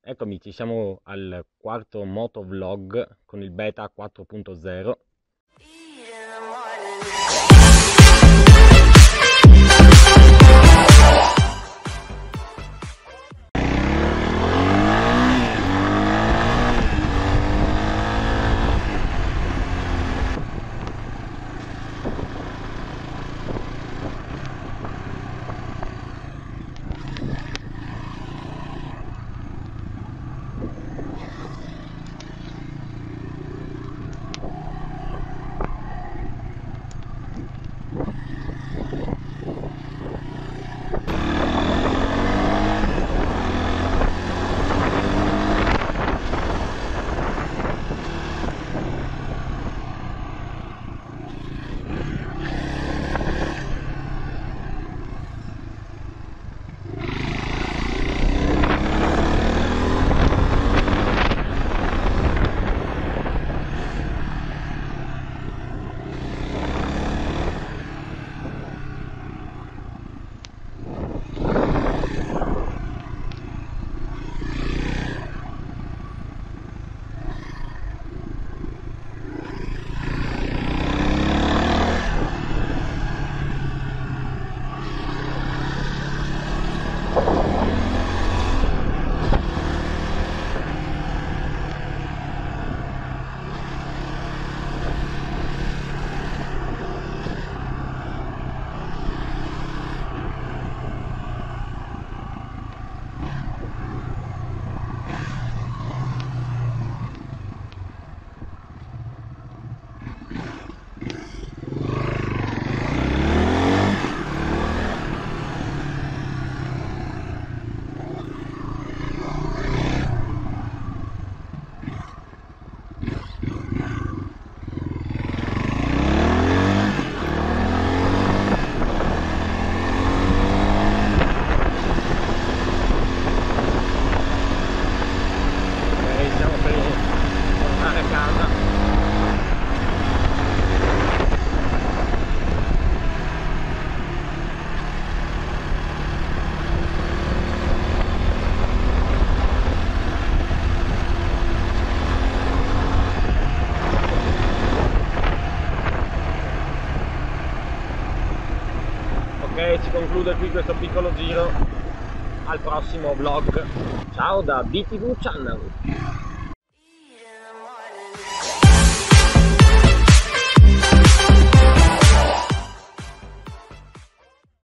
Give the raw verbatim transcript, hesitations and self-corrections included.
Eccomi, ci siamo al quarto motovlog con il beta quattro punto zero. Stiamo per tornare a casa. Ok, si conclude qui questo piccolo giro. Al prossimo vlog. Ciao da B T V Channel.